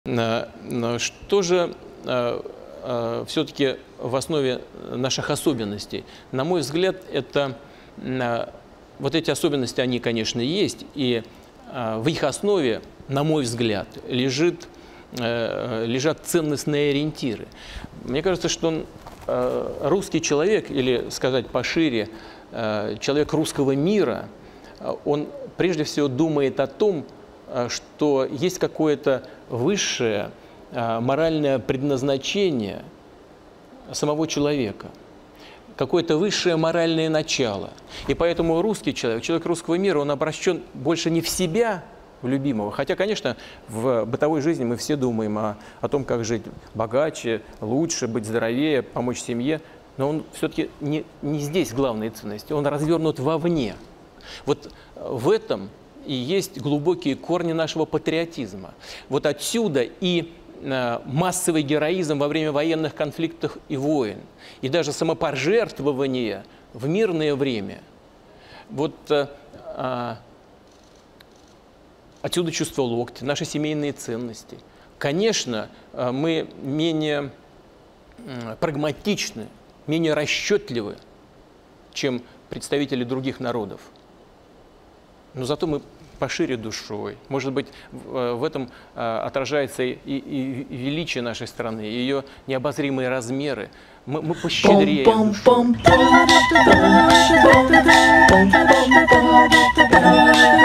Что же все-таки в основе наших особенностей? На мой взгляд, это вот эти особенности, они, конечно, есть, и в их основе, на мой взгляд, лежат ценностные ориентиры. Мне кажется, что русский человек, или сказать пошире, человек русского мира, он прежде всего думает о том, что есть какое-то высшее моральное предназначение самого человека, какое-то высшее моральное начало. И поэтому русский человек, человек русского мира, он обращен больше не в себя, в любимого. Хотя, конечно, в бытовой жизни мы все думаем о том, как жить богаче, лучше, быть здоровее, помочь семье. Но он все-таки не здесь главная ценность, он развернут вовне. Вот в этом и есть глубокие корни нашего патриотизма. Вот отсюда и массовый героизм во время военных конфликтов и войн, и даже самопожертвование в мирное время. Вот отсюда чувство локтя, наши семейные ценности. Конечно, мы менее прагматичны, менее расчетливы, чем представители других народов. Но зато мы пошире душой. Может быть, в этом отражается и величие нашей страны, ее необозримые размеры. Мы пощедрее душой.